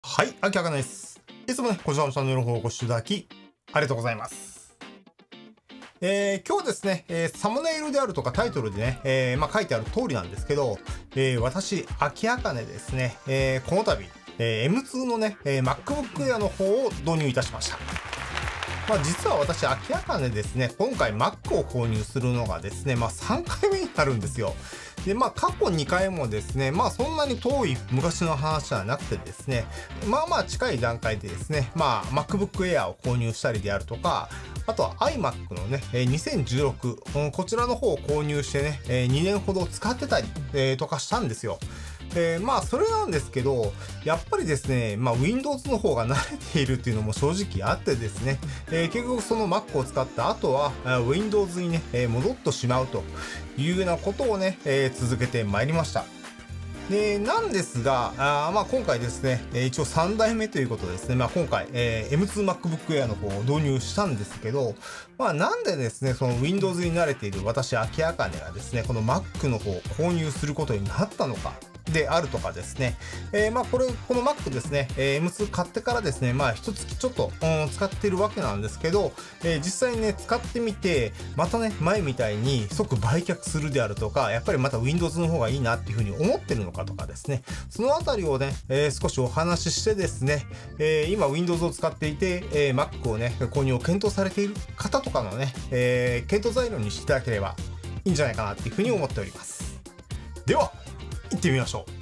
はい、秋葉です。いつもね、こちらのチャンネルの方をご視聴いただき、ありがとうございます。今日ですね、サムネイルであるとかタイトルでね、書いてある通りなんですけど、私、秋葉ですね、この度、M2 のね、MacBook Air の方を導入いたしました。実は私、秋葉ですね、今回 Mac を購入するのがですね、3回目になるんですよ。で、過去2回もですね、そんなに遠い昔の話じゃなくてですね、近い段階でですね、MacBook Air を購入したりであるとか、あとは iMac のね、2016、こちらの方を購入してね、2年ほど使ってたり、とかしたんですよ。それなんですけど、やっぱりですね、Windows の方が慣れているっていうのも正直あってですね、結局その Mac を使った後は、Windows にね、戻ってしまうというようなことをね、続けてまいりました。で、なんですが、今回ですね、一応3代目ということですね、今回、M2MacBook Air の方を導入したんですけど、なんでですね、その Windows に慣れている私、秋葉がですね、この Mac の方を購入することになったのか、であるとかですね、この Mac ですね、M2 買ってからですね、一月ちょっと、使っているわけなんですけど、実際にね、使ってみて、またね、前みたいに即売却するであるとか、やっぱりまた Windows の方がいいなっていうふうに思ってるのかとかですね、そのあたりをね、少しお話ししてですね、今 Windows を使っていて、Mac をね、購入を検討されている方とかのね、検討材料にしていただければいいんじゃないかなっていうふうに思っております。では、行ってみましょう。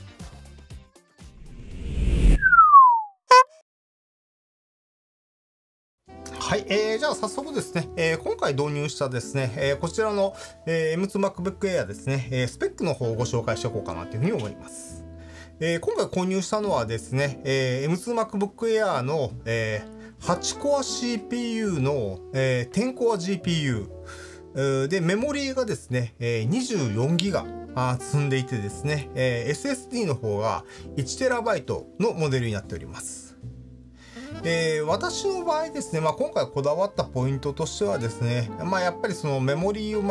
はい、じゃあ早速ですね、今回導入したですね、こちらの、M2MacBook Air ですね、スペックの方をご紹介していこうかなというふうに思います。今回購入したのはですね、M2MacBook Air の、8 Core CPU の、10 Core GPU、で、メモリーがですね、24ギガ積んでいてですね、SSD の方が 1TB のモデルになっております。私の場合ですね、今回こだわったポイントとしてはですね、やっぱりそのメモリーを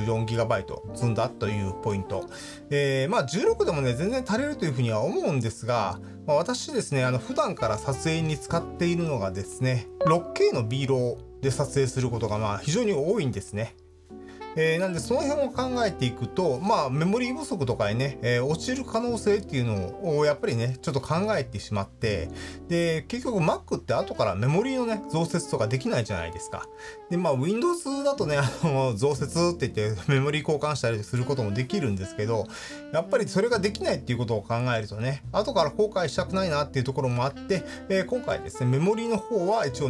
24GB 積んだというポイント。16でもね、全然足りるというふうには思うんですが、私ですね、普段から撮影に使っているのがですね、6K の B ローで撮影することが非常に多いんですね。なんでその辺を考えていくと、メモリー不足とかにね、落ちる可能性っていうのをやっぱりね、ちょっと考えてしまって、で、結局 Mac って後からメモリーのね、増設とかできないじゃないですか。で、Windows だとね、増設って言ってメモリー交換したりすることもできるんですけど、やっぱりそれができないっていうことを考えるとね、後から後悔したくないなっていうところもあって、今回ですね、メモリーの方は一応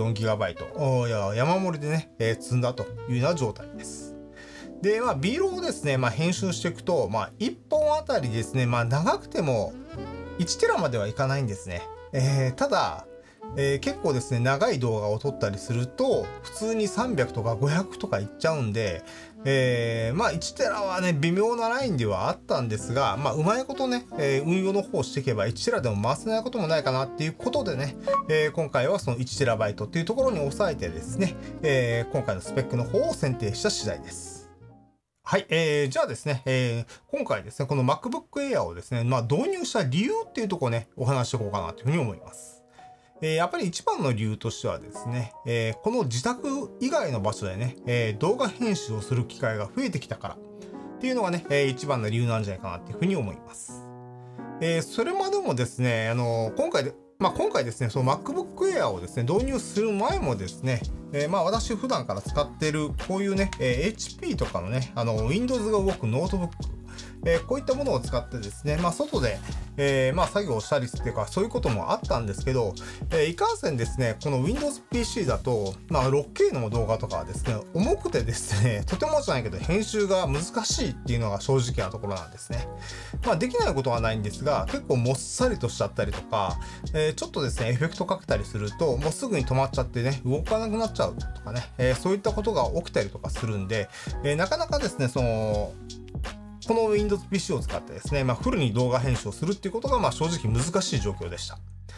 24GB、山盛りでね、積んだというような状態です。で、B ローをですね、編集していくと、1本あたりですね、長くても1テラまではいかないんですね。ただ、結構ですね、長い動画を撮ったりすると、普通に300とか500とかいっちゃうんで、1テラはね、微妙なラインではあったんですが、うまいことね、運用の方をしていけば1テラでも回せないこともないかなっていうことでね、今回はその1テラバイトっていうところに抑えてですね、今回のスペックの方を選定した次第です。はい、じゃあですね、今回ですね、この MacBook Air をですね、導入した理由っていうところをね、お話していこうかなというふうに思います。やっぱり一番の理由としてはですね、この自宅以外の場所でね、動画編集をする機会が増えてきたからっていうのがね、一番の理由なんじゃないかなっていうふうに思います。それまでもですね、今回ですね、その MacBook Air をですね、導入する前もですね、私普段から使っているこういうね、HP とかのね、Windows が動くノートブック、こういったものを使ってですね、外で、作業をしたりっていうか、そういうこともあったんですけど、いかんせんですね、この Windows PC だと、6K の動画とかはですね、重くてですね、とてもじゃないけど、編集が難しいっていうのが正直なところなんですね。できないことはないんですが、結構もっさりとしちゃったりとか、ちょっとですね、エフェクトかけたりすると、もうすぐに止まっちゃってね、動かなくなっちゃうとかね、そういったことが起きたりとかするんで、なかなかですね、この Windows PC を使ってですね、フルに動画編集をするっていうことが正直難しい状況でした。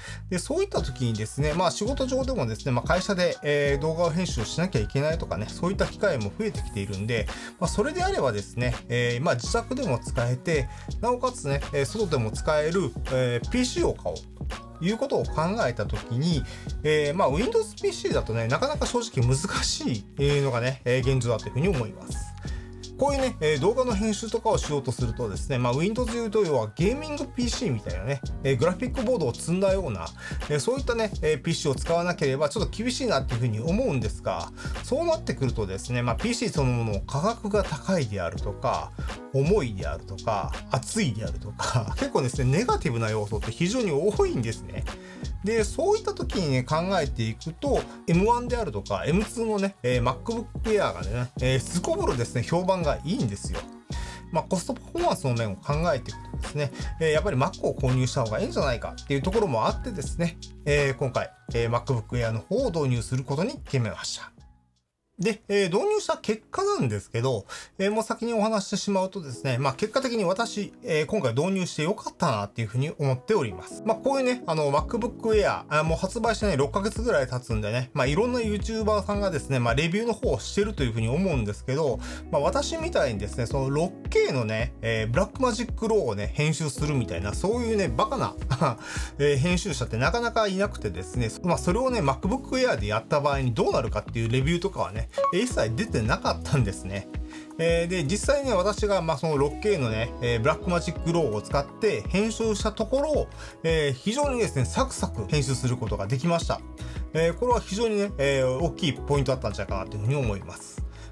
で、そういった時にですね、仕事上でもですね、会社で、動画を編集しなきゃいけないとかね、そういった機会も増えてきているんで、それであればですね、自宅でも使えて、なおかつね、外でも使える、PC を買おうということを考えたときに、Windows PC だとね、なかなか正直難しいのがね、現状だというふうに思います。こういうね、動画の編集とかをしようとするとですね、Windows でいうと要はゲーミング PC みたいなね、グラフィックボードを積んだような、そういったね、PC を使わなければちょっと厳しいなっていうふうに思うんですが、そうなってくるとですね、PC そのもの価格が高いであるとか、重いであるとか、熱いであるとか、結構ですね、ネガティブな要素って非常に多いんですね。で、そういった時にね、考えていくと、M1 であるとか、M2 のね、MacBook Air がね、すこぶるですね、評判がいいんですよ。コストパフォーマンスの面を考えていくとですね、やっぱり Mac を購入した方がいいんじゃないかっていうところもあってですね、今回、MacBook Air の方を導入することに決めました。で、導入した結果なんですけど、もう先にお話してしまうとですね、結果的に私、今回導入してよかったなっていうふうに思っております。こういうね、MacBook Air、もう発売してね、6ヶ月ぐらい経つんでね、いろんな YouTuber さんがですね、レビューの方をしてるというふうに思うんですけど、私みたいにですね、その 6K のね、ブラックマジックローをね、編集するみたいな、そういうね、バカな編集者ってなかなかいなくてですね、それをね、MacBook Air でやった場合にどうなるかっていうレビューとかはね、一切出てなかったんですね。で、実際ね、私がその 6K のね、ブラックマジックローを使って編集したところ、非常にですね、サクサク編集することができました。これは非常にね、大きいポイントだったんじゃないかなというふうに思います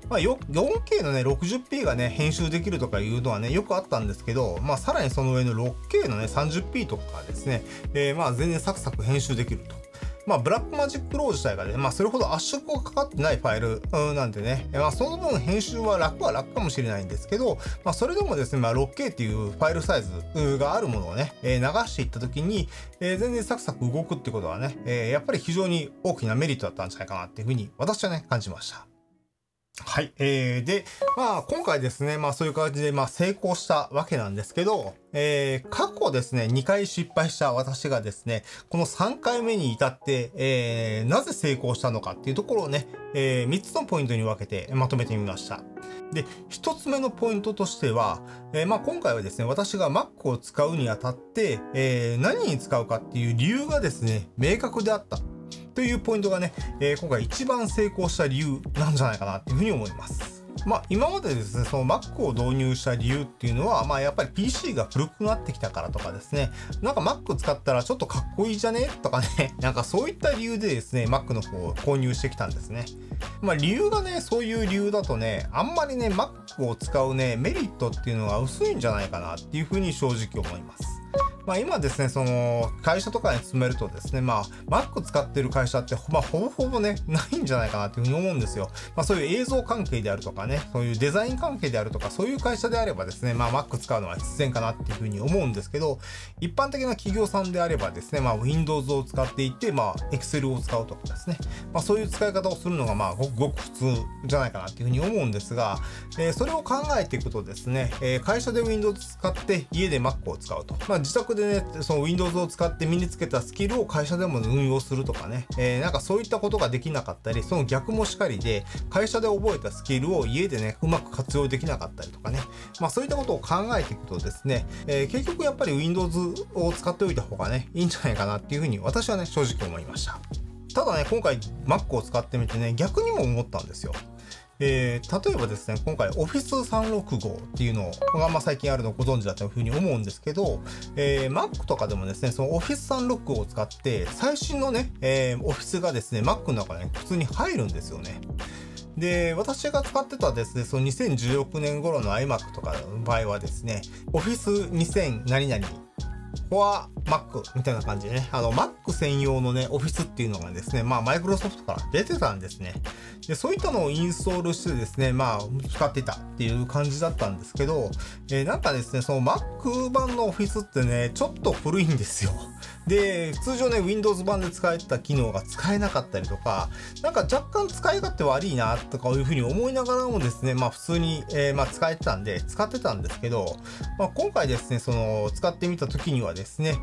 。4K のね、60p がね、編集できるとかいうのはね、よくあったんですけど、さらにその上の 6K のね、30p とかがですね、全然サクサク編集できると。ブラックマジックロー自体がね、それほど圧縮がかかってないファイルなんでね、その分編集は楽かもしれないんですけど、それでもですね、6K っていうファイルサイズがあるものをね、流していった時に、全然サクサク動くってことはね、やっぱり非常に大きなメリットだったんじゃないかなっていうふうに私はね、感じました。はい。で、今回ですね、そういう感じで、成功したわけなんですけど、過去ですね、2回失敗した私がですね、この3回目に至って、なぜ成功したのかっていうところをね、3つのポイントに分けてまとめてみました。で、1つ目のポイントとしては、今回はですね、私が Mac を使うにあたって、何に使うかっていう理由がですね、明確であった。というポイントがね、今回一番成功した理由なんじゃないかなっていうふうに思います。今までですね、その Mac を導入した理由っていうのは、やっぱり PC が古くなってきたからとかですね、Mac 使ったらちょっとかっこいいじゃねとかね、そういった理由でですね、Mac の方を購入してきたんですね。理由がね、そういう理由だとね、あんまりね、Mac を使うね、メリットっていうのが薄いんじゃないかなっていうふうに正直思います。今ですね、その会社とかに勤めるとですね、Mac 使ってる会社ってほぼほぼね、ないんじゃないかなっていうふうに思うんですよ。そういう映像関係であるとかね、そういうデザイン関係であるとか、そういう会社であればですね、Mac 使うのは必然かなっていうふうに思うんですけど、一般的な企業さんであればですね、Windows を使っていて、Excel を使うとかですね、そういう使い方をするのがごく普通じゃないかなっていうふうに思うんですが、それを考えていくとですね、会社で Windows 使って家で Mac を使うと。自宅でね、その Windows を使って身につけたスキルを会社でも運用するとかね、そういったことができなかったり、その逆もしかりで、会社で覚えたスキルを家でね、うまく活用できなかったりとかね、そういったことを考えていくとですね、結局やっぱり Windows を使っておいた方がね、いいんじゃないかなっていうふうに私はね、正直思いました。ただね、今回 Mac を使ってみてね、逆にも思ったんですよ。例えばですね、今回 Office365 っていうのが最近あるのをご存知だというふうに思うんですけど、Mac とかでもですね、その Office365 を使って最新のね、Office がですね、Mac の中に普通に入るんですよね。で、私が使ってたですね、その2016年頃の iMac とかの場合はですね、Office2000 何々フォア Mac みたいな感じでね、Mac 専用のね、オフィスっていうのがですね、マイクロソフトから出てたんですね。で、そういったのをインストールしてですね、使ってたっていう感じだったんですけど、ですね、その Mac 版のオフィスってね、ちょっと古いんですよ。で、通常ね、Windows 版で使えてた機能が使えなかったりとか、若干使い勝手悪いなとかいうふうに思いながらもですね、普通に、使えてたんで、使ってたんですけど、今回ですね、その、使ってみた時にはですね、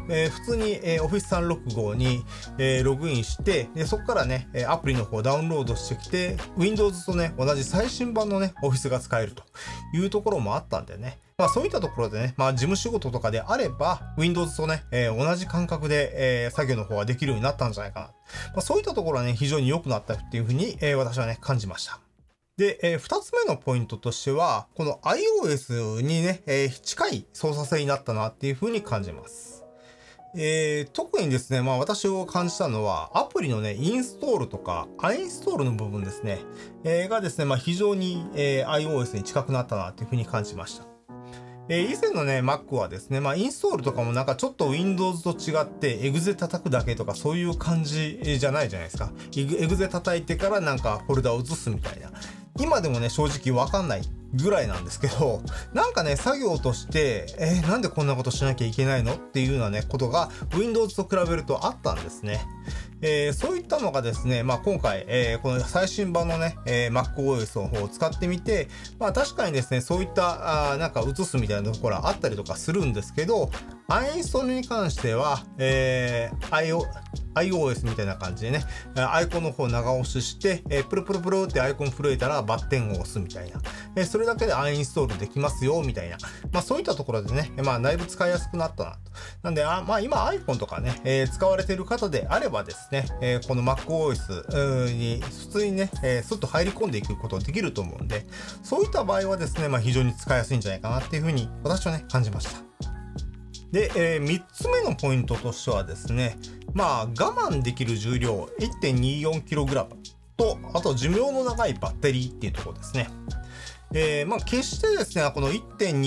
普通に、Office 365に、ログインして、でそこからね、アプリの方をダウンロードしてきて、Windows とね、同じ最新版のね、Office が使えるというところもあったんでね。そういったところでね、事務仕事とかであれば、Windows とね、同じ感覚で、作業の方ができるようになったんじゃないかな。そういったところはね、非常に良くなったっていうふうに、私はね、感じました。で、二つ目のポイントとしては、この iOS にね、近い操作性になったなっていうふうに感じます。特にですね、私を感じたのは、アプリのね、インストールとか、アインストールの部分ですね、がですね、非常に、iOS に近くなったなっていうふうに感じました。以前のね、Mac はですね、インストールとかもなんかちょっと Windows と違って、エグゼ叩くだけとかそういう感じじゃないじゃないですか。エグゼ叩いてからなんかフォルダを移すみたいな。今でもね、正直わかんないぐらいなんですけど、なんかね、作業として、なんでこんなことしなきゃいけないのっていうようなね、ことが Windows と比べるとあったんですね。そういったのがですね、今回、この最新版のね、MacOS の方を使ってみて、確かにですね、そういったなんか映すみたいなところあったりとかするんですけど、アインストールに関しては、iOS みたいな感じでね、アイコンの方を長押しして、プルプルプルってアイコン震えたらバッテンを押すみたいな、それだけでアインストールできますよみたいな、そういったところでね、だいぶ使いやすくなったなと。なんで、今 iPhone とかね、使われている方であればですね、この MacOS に普通にね、スッと入り込んでいくことができると思うんで、そういった場合はですね、非常に使いやすいんじゃないかなっていうふうに私はね、感じました。で、3つ目のポイントとしてはですね、我慢できる重量 1.24kg と、あと寿命の長いバッテリーっていうところですね。決してですね、この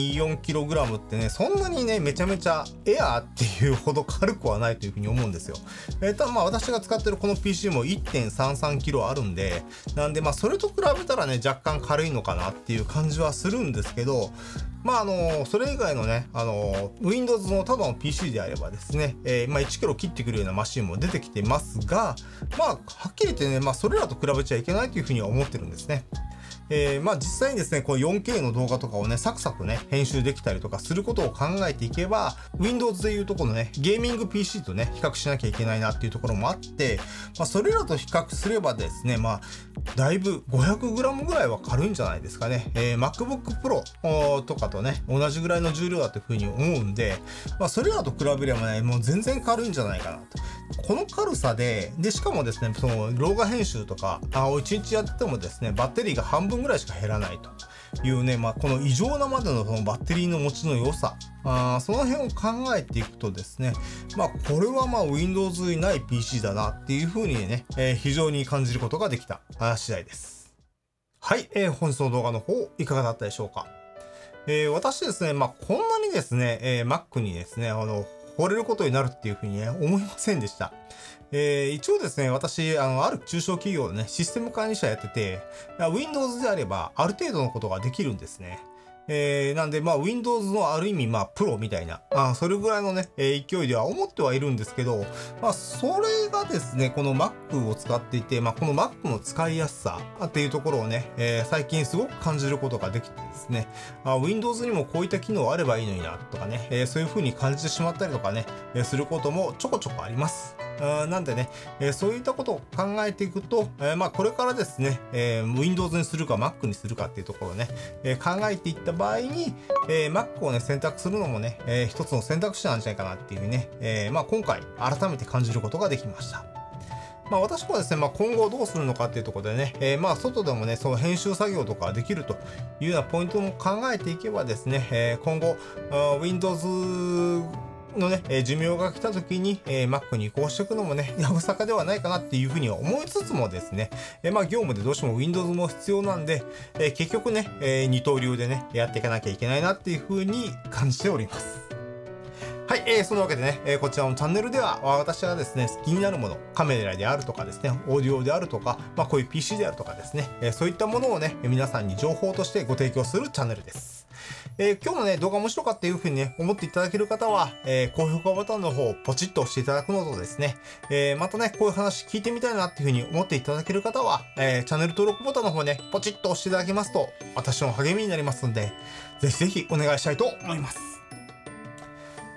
1.24kg ってね、そんなにね、めちゃめちゃエアーっていうほど軽くはないというふうに思うんですよ。ただ私が使ってるこの PC も 1.33kg あるんで、なんでそれと比べたらね、若干軽いのかなっていう感じはするんですけど、それ以外のね、Windows のただの PC であればですね、1kg 切ってくるようなマシンも出てきてますが、はっきり言ってね、それらと比べちゃいけないというふうには思ってるんですね。実際にですね、この 4K の動画とかをね、サクサクね、編集できたりとかすることを考えていけば、Windows でいうとこのね、ゲーミング PC とね、比較しなきゃいけないなっていうところもあって、それらと比較すればですね、だいぶ 500g ぐらいは軽いんじゃないですかね。MacBook Pro とかとね、同じぐらいの重量だというふうに思うんで、それらと比べればね、もう全然軽いんじゃないかなと。この軽さで、しかもですね、その動画編集とかを1日やってもですね、バッテリーが半分ぐらいしか減らないというね、この異常なまでのそのバッテリーの持ちの良さ、その辺を考えていくとですね、これはWindows にない PC だなっていうふうにね、非常に感じることができた次第です。はい、本日の動画の方いかがだったでしょうか。私ですね、こんなにですね、Mac にですね、惚れることになるっていうふうにね、思いませんでした。一応ですね、私、ある中小企業でね、システム管理者やってて、Windows であれば、ある程度のことができるんですね。なんで、Windows のある意味、プロみたいな、それぐらいのね、勢いでは思ってはいるんですけど、それがですね、この Mac を使っていて、この Mac の使いやすさっていうところをね、最近すごく感じることができてですね、Windows にもこういった機能あればいいのにな、とかね、そういう風に感じてしまったりとかね、することもちょこちょこあります。なんでね、そういったことを考えていくと、これからですね、Windows にするか Mac にするかっていうところをね、考えていった場合に、Mac をね、選択するのもね、一つの選択肢なんじゃないかなっていうふうにね、今回改めて感じることができました。私もですね、今後どうするのかっていうところでね、外でもね、その編集作業とかができるというようなポイントも考えていけばですね、今後、Windowsのね、寿命が来た時に、Mac に移行していくのもね、やぶさかではないかなっていうふうには思いつつもですね、業務でどうしても Windows も必要なんで、結局ね、二刀流でね、やっていかなきゃいけないなっていうふうに感じております。はい、そのわけでね、こちらのチャンネルでは、私はですね、気になるもの、カメラであるとかですね、オーディオであるとか、こういう PC であるとかですね、そういったものをね、皆さんに情報としてご提供するチャンネルです。今日のね、動画面白かったというふうにね、思っていただける方は、高評価ボタンの方をポチッと押していただくのとですね、またね、こういう話聞いてみたいなっていうふうに思っていただける方は、チャンネル登録ボタンの方ね、ポチッと押していただけますと、私の励みになりますので、ぜひぜひお願いしたいと思います。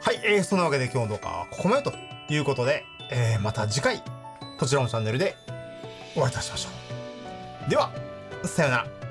はい、そんなわけで今日の動画はここまでということで、また次回、こちらのチャンネルでお会いいたしましょう。では、さようなら。